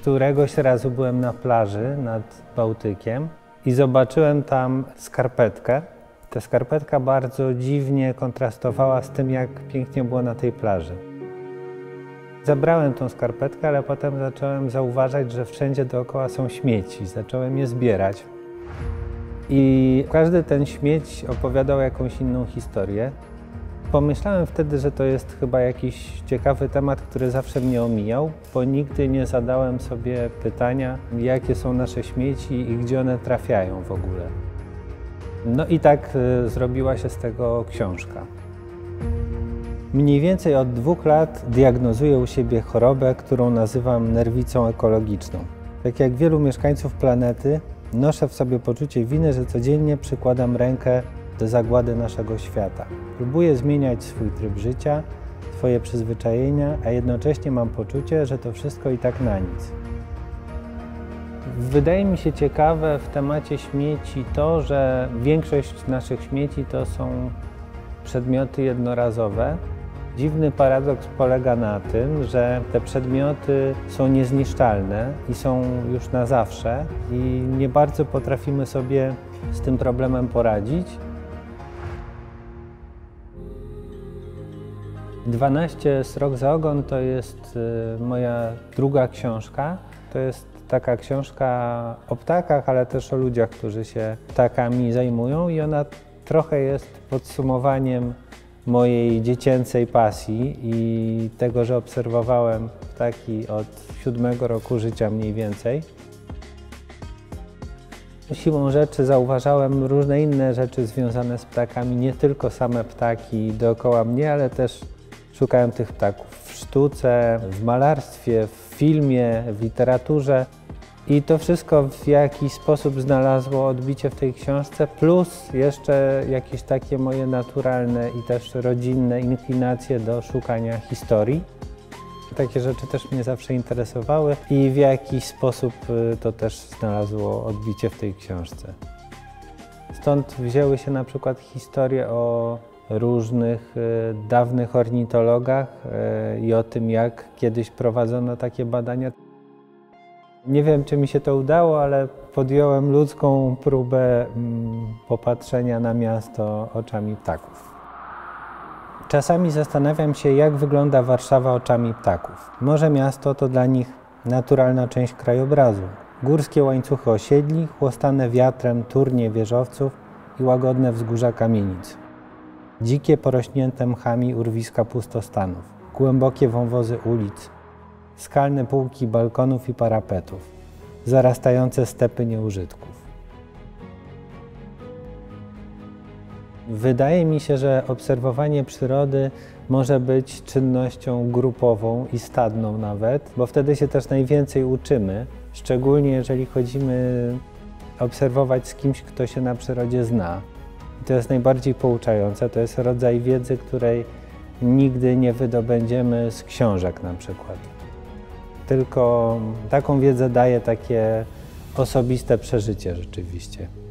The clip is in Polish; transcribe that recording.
Któregoś razu byłem na plaży nad Bałtykiem i zobaczyłem tam skarpetkę. Ta skarpetka bardzo dziwnie kontrastowała z tym, jak pięknie było na tej plaży. Zabrałem tą skarpetkę, ale potem zacząłem zauważać, że wszędzie dookoła są śmieci. Zacząłem je zbierać. I każdy ten śmieć opowiadał jakąś inną historię. Pomyślałem wtedy, że to jest chyba jakiś ciekawy temat, który zawsze mnie omijał, bo nigdy nie zadałem sobie pytania, jakie są nasze śmieci i gdzie one trafiają w ogóle. No i tak zrobiła się z tego książka. Mniej więcej od 2 lat diagnozuję u siebie chorobę, którą nazywam nerwicą ekologiczną. Tak jak wielu mieszkańców planety, noszę w sobie poczucie winy, że codziennie przykładam rękę do zagłady naszego świata. Próbuję zmieniać swój tryb życia, swoje przyzwyczajenia, a jednocześnie mam poczucie, że to wszystko i tak na nic. Wydaje mi się ciekawe w temacie śmieci to, że większość naszych śmieci to są przedmioty jednorazowe. Dziwny paradoks polega na tym, że te przedmioty są niezniszczalne i są już na zawsze i nie bardzo potrafimy sobie z tym problemem poradzić. 12 Srok za ogon to jest moja druga książka. To jest taka książka o ptakach, ale też o ludziach, którzy się ptakami zajmują i ona trochę jest podsumowaniem mojej dziecięcej pasji i tego, że obserwowałem ptaki od 7 roku życia mniej więcej. Siłą rzeczy zauważałem różne inne rzeczy związane z ptakami, nie tylko same ptaki dookoła mnie, ale też szukałem tych ptaków w sztuce, w malarstwie, w filmie, w literaturze. I to wszystko w jakiś sposób znalazło odbicie w tej książce, plus jeszcze jakieś takie moje naturalne i też rodzinne inklinacje do szukania historii. Takie rzeczy też mnie zawsze interesowały i w jakiś sposób to też znalazło odbicie w tej książce. Stąd wzięły się na przykład historie o różnych dawnych ornitologach i o tym, jak kiedyś prowadzono takie badania. Nie wiem, czy mi się to udało, ale podjąłem ludzką próbę popatrzenia na miasto oczami ptaków. Czasami zastanawiam się, jak wygląda Warszawa oczami ptaków. Może miasto to dla nich naturalna część krajobrazu. Górskie łańcuchy osiedli, chłostane wiatrem turnie wieżowców i łagodne wzgórza kamienic. Dzikie, porośnięte mchami urwiska pustostanów, głębokie wąwozy ulic, skalne półki balkonów i parapetów, zarastające stepy nieużytków. Wydaje mi się, że obserwowanie przyrody może być czynnością grupową i stadną nawet, bo wtedy się też najwięcej uczymy, szczególnie jeżeli chodzimy obserwować z kimś, kto się na przyrodzie zna. I to jest najbardziej pouczające, to jest rodzaj wiedzy, której nigdy nie wydobędziemy z książek na przykład. Tylko taką wiedzę daje takie osobiste przeżycie rzeczywiście.